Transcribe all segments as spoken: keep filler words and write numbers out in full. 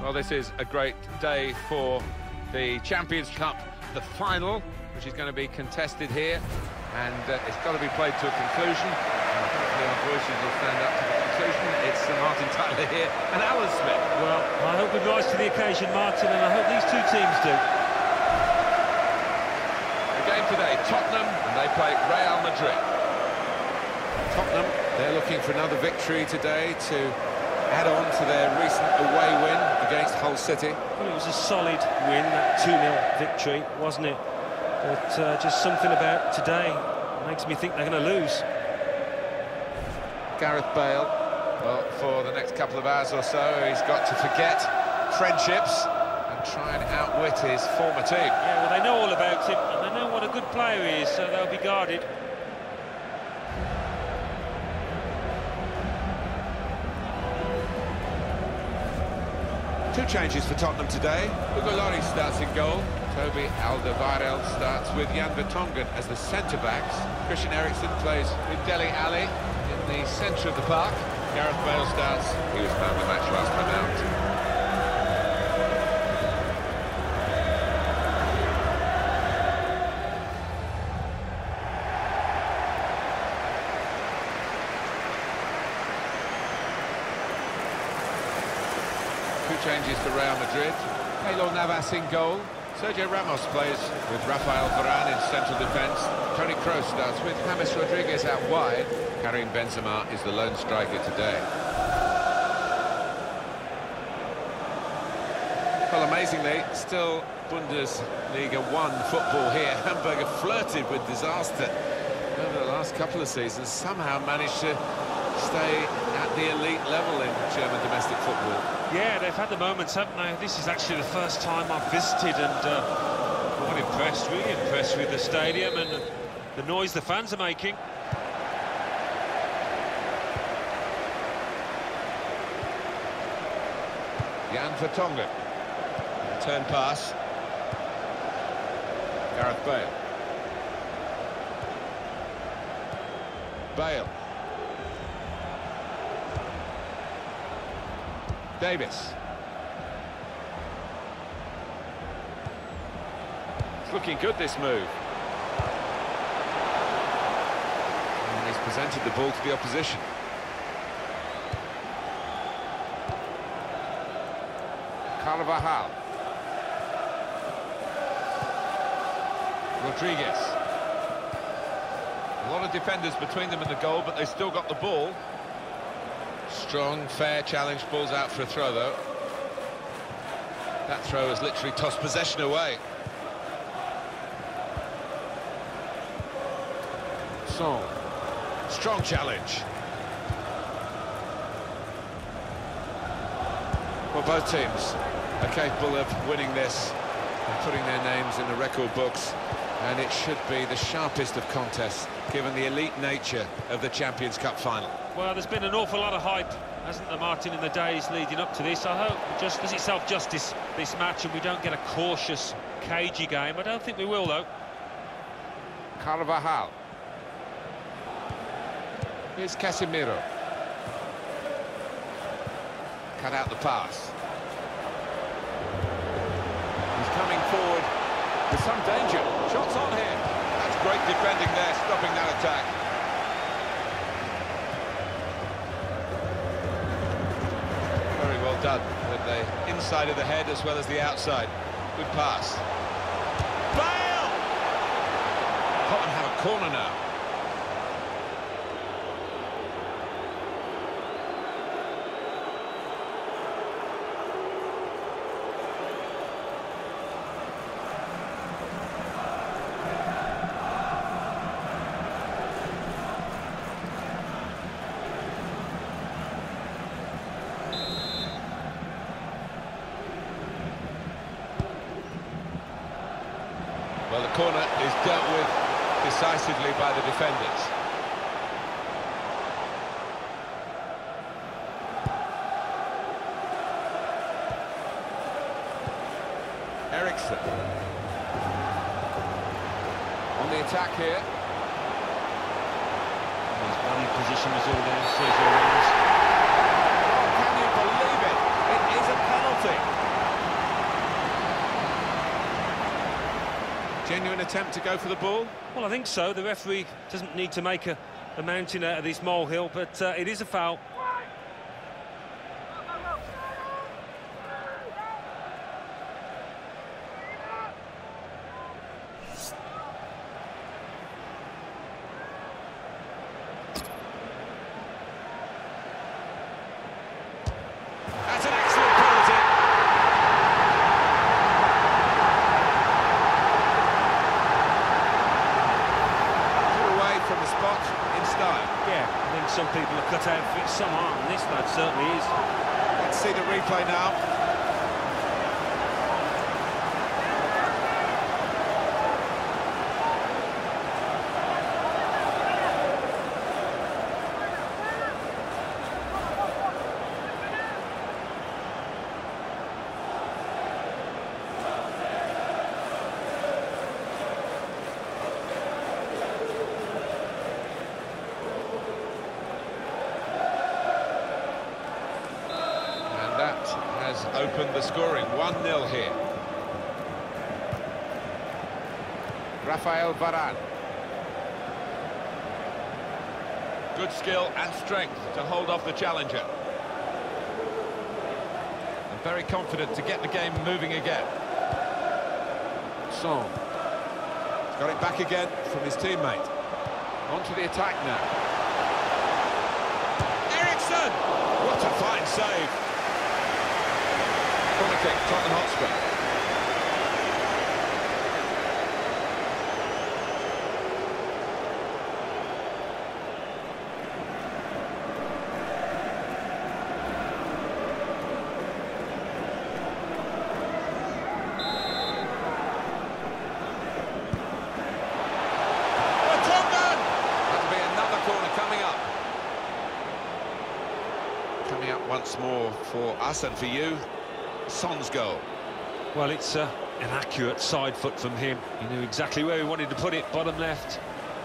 Well, this is a great day for the Champions Cup, the final, which is going to be contested here, and uh, it's got to be played to a conclusion. And hopefully our voices will stand up to the conclusion. It's Sir Martin Tyler here and Alan Smith. Well, I hope we rise to the occasion, Martin, and I hope these two teams do. The game today, Tottenham, and they play Real Madrid. Tottenham, they're looking for another victory today to add on to their recent away win against Hull City. Well, it was a solid win, that two nil victory, wasn't it? But uh, just something about today makes me think they're going to lose. Gareth Bale, well, for the next couple of hours or so, he's got to forget friendships and try and outwit his former team. Yeah, well, they know all about him, and they know what a good player he is, so they'll be guarded. Two changes for Tottenham today. Hugo Lloris starts in goal. Toby Alderweireld starts with Jan Vertonghen as the centre-backs. Christian Eriksen plays with Dele Alli in the centre of the park. Gareth Bale starts. He was man of the match last time out. Two changes for Real Madrid. Keylor Navas in goal. Sergio Ramos plays with Rafael Varane in central defence. Toni Kroos starts with James Rodriguez out wide. Karim Benzema is the lone striker today. Well, amazingly, still Bundesliga one football here. Hamburger flirted with disaster over the last couple of seasons, somehow managed to stay at the elite level in German domestic football. Yeah, they've had the moments, haven't they? This is actually the first time I've visited, and uh, quite impressed, really impressed with the stadium and the noise the fans are making. Jan Vertonghen. Turn pass. Gareth Bale. Bale. Davis. It's looking good, this move. And he's presented the ball to the opposition. Carvajal. Rodriguez. A lot of defenders between them and the goal, but they still got the ball. Strong, fair challenge, balls out for a throw, though. That throw has literally tossed possession away. Son. Strong challenge. Well, both teams are capable of winning this and putting their names in the record books, and it should be the sharpest of contests, given the elite nature of the Champions Cup final. Well, there's been an awful lot of hype, hasn't there, Martin, in the days leading up to this. I hope it just does itself justice, this match, and we don't get a cautious, cagey game. I don't think we will, though. Carvajal. Here's Casemiro. Cut out the pass. He's coming forward with some danger. Shots on here. That's great defending there, stopping that attack. Very well done with the inside of the head as well as the outside. Good pass. Bale! Tottenham have a corner now. Well, the corner is dealt with decisively by the defenders. Eriksen. On the attack here. His body position was all there, Sergio Ramos. Can you believe it? It is a penalty. genuine attempt to go for the ball? Well, I think so. The referee doesn't need to make a, a mountain out of this molehill, but uh, it is a foul. That's an excellent penalty. Put away from the spot in style. Yeah, I think some people are cut out for it, some aren't, and this lad certainly is. Let's see the replay now. That has opened the scoring, one nil here. Rafael Varane. Good skill and strength to hold off the challenger. And very confident to get the game moving again. Son. He's got it back again from his teammate. On to the attack now. Eriksson! What a fine save. Corner kick, Tottenham Hotspur. Vertonghen! That'll be another corner coming up. Coming up once more for us and for you. Son's goal. Well, it's uh, an accurate side foot from him. He knew exactly where he wanted to put it, bottom left.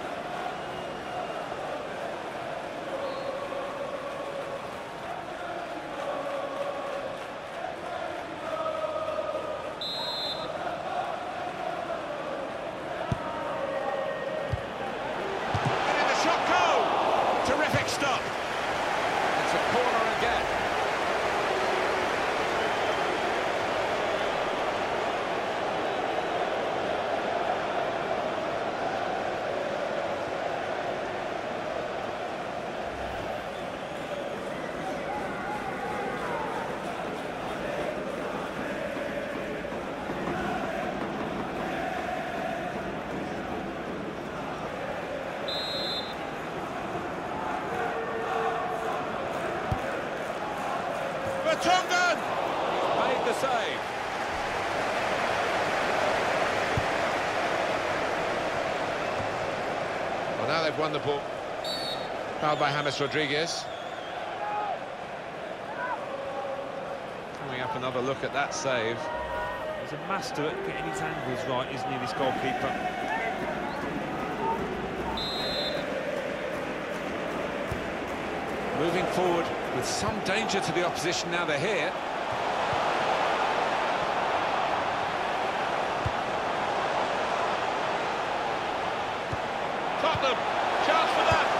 And in the shot goal! Terrific stop. It's a corner again. Vertonghen! Made the save. Well, now they've won the ball. Fouled by James Rodriguez. Coming up, another look at that save. He's a master at getting his angles right, isn't he, this goalkeeper? Moving forward with some danger to the opposition now they're here. Tottenham, chance for that.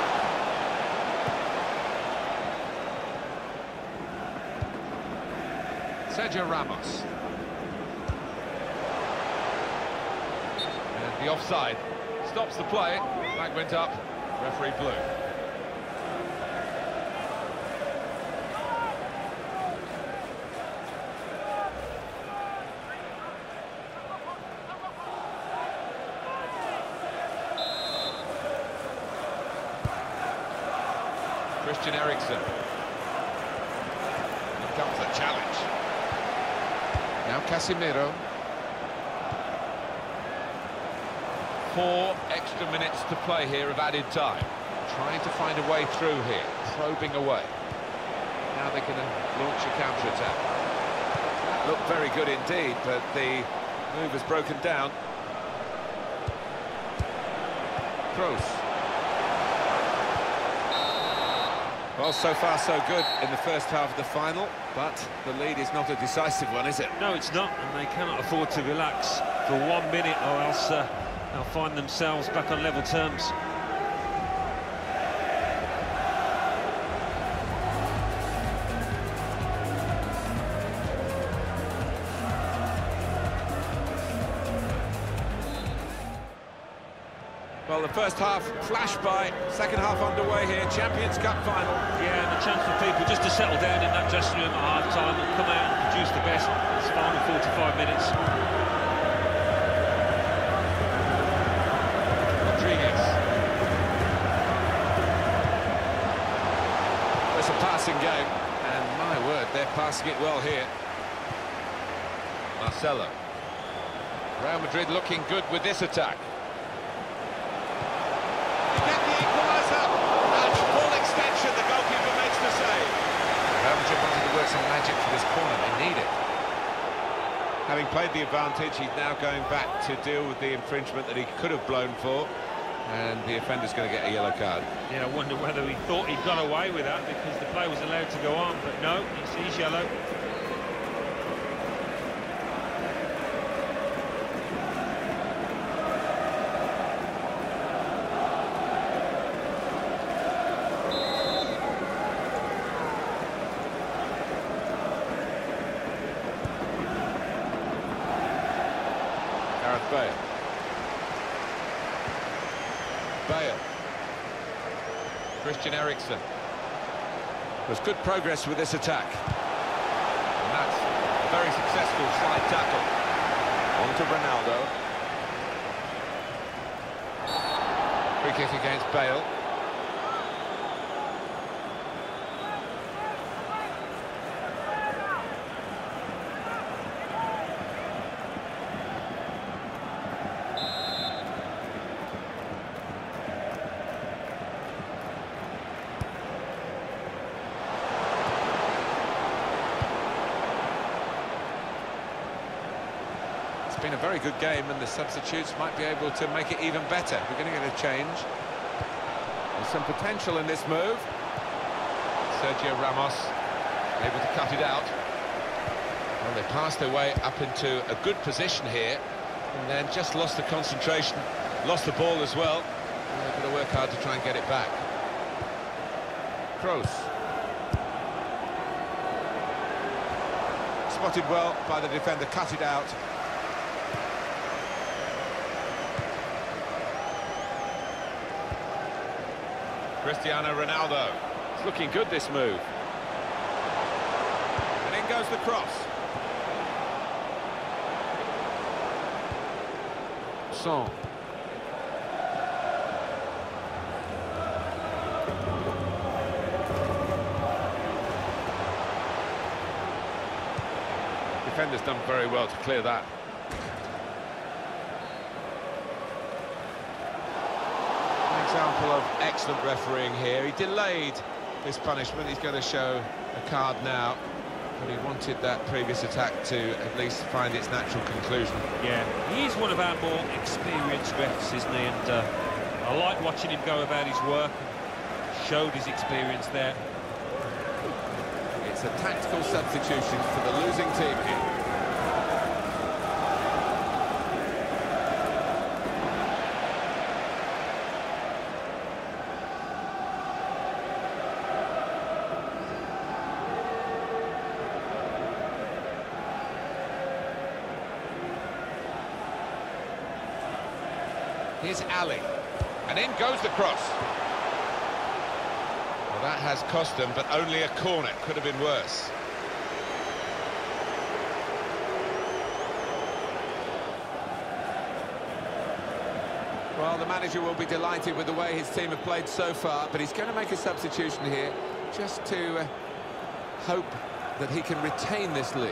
Sergio Ramos. And the offside stops the play. Flag went up, referee blew. Christian Eriksen. Here comes the challenge. Now Casemiro. Four extra minutes to play here of added time. Trying to find a way through here, probing away. Now they can launch a counter-attack. That looked very good indeed, but the move has broken down. Kroos. Well, so far so good in the first half of the final, but the lead is not a decisive one, is it? No, it's not, and they cannot afford to relax for one minute, or else uh, they'll find themselves back on level terms. Well, the first half flashed by, second half underway here, Champions Cup final. Yeah, and a chance for people just to settle down in that dressing room at half-time and come out and produce the best. It's final forty-five minutes. Rodriguez. It's a passing game, and my word, they're passing it well here. Marcelo. Real Madrid looking good with this attack. Some magic for this corner, they need it. Having played the advantage, he's now going back to deal with the infringement that he could have blown for, and the offender's going to get a yellow card. Yeah, I wonder whether he thought he'd got away with that because the play was allowed to go on, but no, he sees yellow. Bale. Bale. Christian Eriksen. There's good progress with this attack. And that's a very successful side tackle. On to Ronaldo. Free kick against Bale. It's been a very good game, and the substitutes might be able to make it even better. We're going to get a change. There's some potential in this move. Sergio Ramos able to cut it out. Well, they passed their way up into a good position here, and then just lost the concentration, lost the ball as well. And they're going to work hard to try and get it back. Kroos. Spotted well by the defender, cut it out. Cristiano Ronaldo. It's looking good, this move. And in goes the cross. Son. Defender's done very well to clear that. Example of excellent refereeing here. He delayed his punishment. He's going to show a card now, but he wanted that previous attack to at least find its natural conclusion. Yeah, he's one of our more experienced refs, isn't he? And uh, I like watching him go about his work. Showed his experience there. It's a tactical substitution for the losing team here. Here's Ali, and in goes the cross. Well, that has cost them, but only a corner. Could have been worse. Well, the manager will be delighted with the way his team have played so far, but he's going to make a substitution here just to uh, hope that he can retain this lead.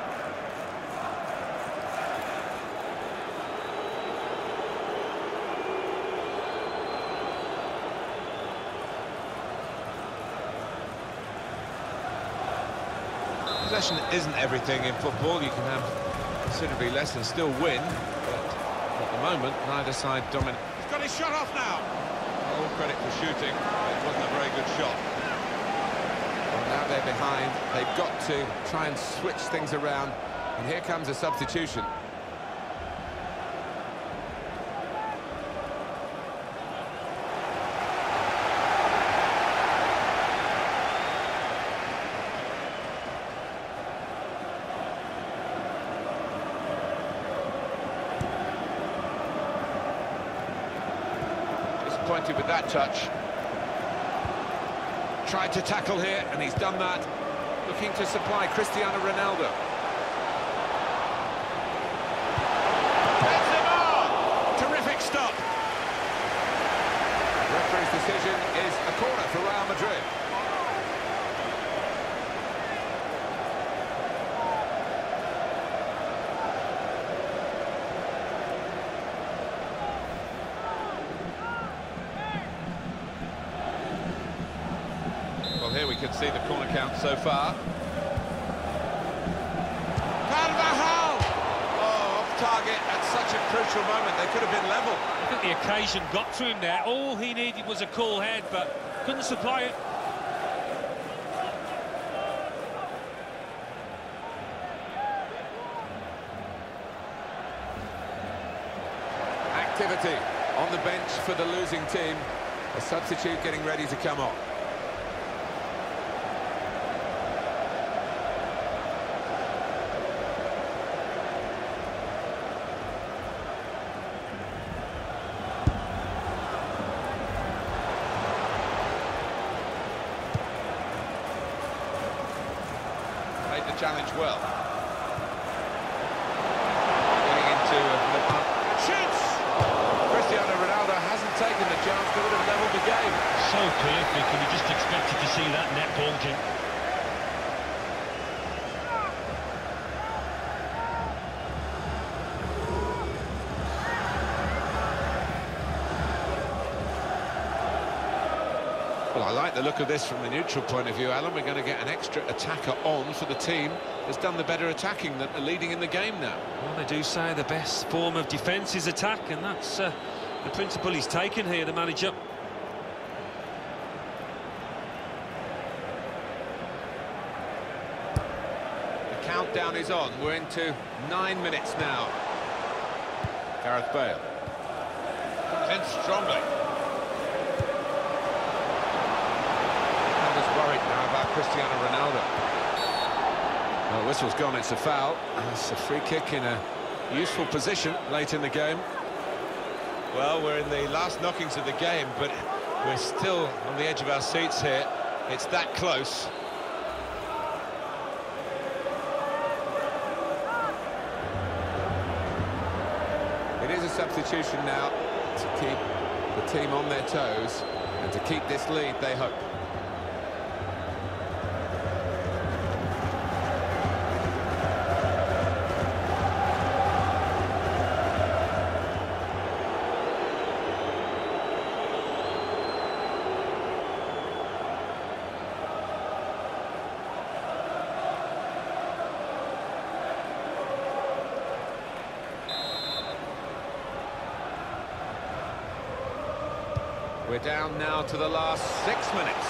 Possession isn't everything in football. You can have considerably less and still win, but at the moment, neither side dominate. He's got his shot off now. All credit for shooting, but it wasn't a very good shot. Well, now they're behind. They've got to try and switch things around, and here comes a substitution. disappointed with that touch. Tried to tackle here, and he's done that. Looking to supply Cristiano Ronaldo. Benzema! Terrific stop. The referee's decision is a corner for Real Madrid. Well, here we can see the corner count so far. Carvajal! Oh, off target at such a crucial moment. They could have been level. I think the occasion got to him there. All he needed was a cool head, but couldn't supply it. Activity on the bench for the losing team. A substitute getting ready to come on. Made the challenge well. Getting into the punt. Shoots! Cristiano Ronaldo hasn't taken the chance that would have levelled the game. So prolific, and you just expected to see that net bulging. Well, I like the look of this from the neutral point of view, Alan. We're going to get an extra attacker on for the team that's done the better attacking, that are leading in the game now. Well, they do say the best form of defence is attack, and that's uh, the principle he's taken here, the manager. The countdown is on. We're into nine minutes now. Gareth Bale. Comes in strongly. Worried now about Cristiano Ronaldo. Well, whistle's gone, it's a foul. It's a free kick in a useful position late in the game. Well, we're in the last knockings of the game, but we're still on the edge of our seats here. It's that close. It is a substitution now to keep the team on their toes and to keep this lead, they hope. We're down now to the last six minutes.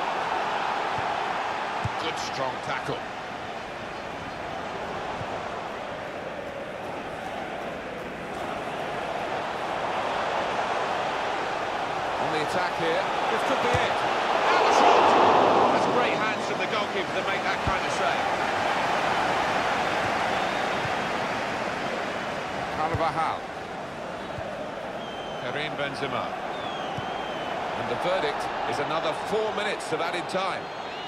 Good strong tackle. On the attack here, this could be it. And the shot! That's great hands from the goalkeeper to make that kind of save. Carvajal. Karim Benzema. And the verdict is another four minutes of added time.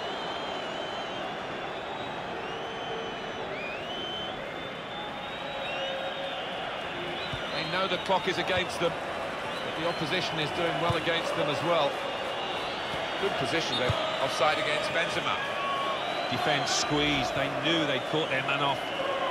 They know the clock is against them, but the opposition is doing well against them as well. Good position there, offside against Benzema. Defence squeezed, they knew they'd caught their man off.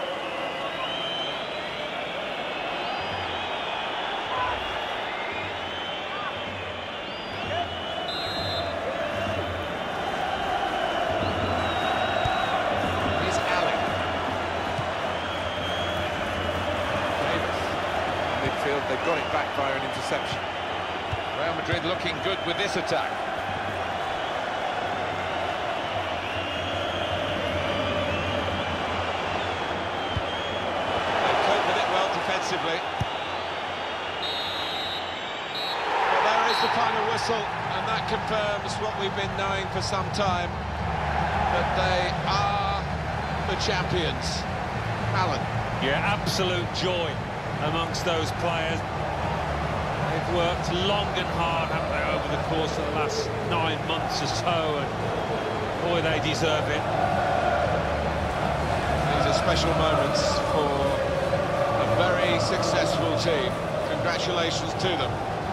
They've got it back via an interception. Real Madrid looking good with this attack. They cope with it well defensively. Well, there is the final whistle, and that confirms what we've been knowing for some time, that they are the champions. Alan. Yeah, absolute joy amongst those players. They've worked long and hard, haven't they, over the course of the last nine months or so, and boy, they deserve it. These are special moments for a very successful team. Congratulations to them.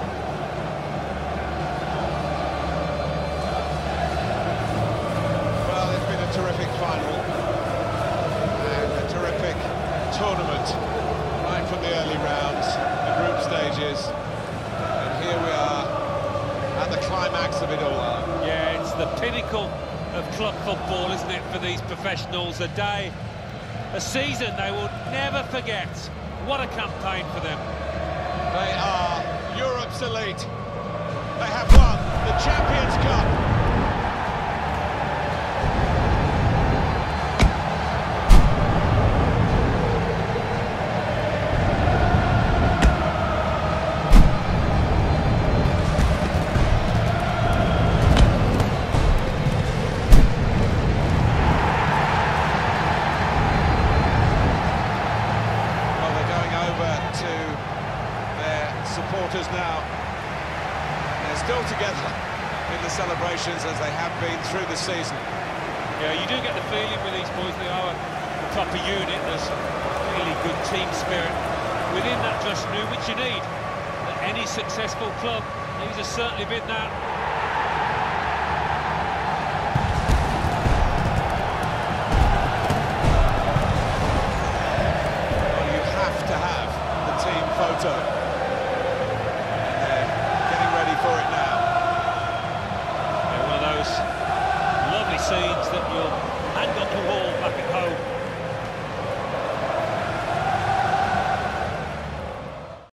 Well, it's been a terrific final and a terrific tournament, right from the early rounds, the group stages, and here we are at the climax of it all. Yeah, it's the pinnacle of club football, isn't it, for these professionals? A day, a season they will never forget. What a campaign for them. They are Europe's elite. They have won the Champions Cup. Supporters now, they're still together in the celebrations as they have been through the season. Yeah, you do get the feeling with these boys, they are a proper unit. There's really good team spirit within that dressing room, which you need at any successful club. These have certainly been that.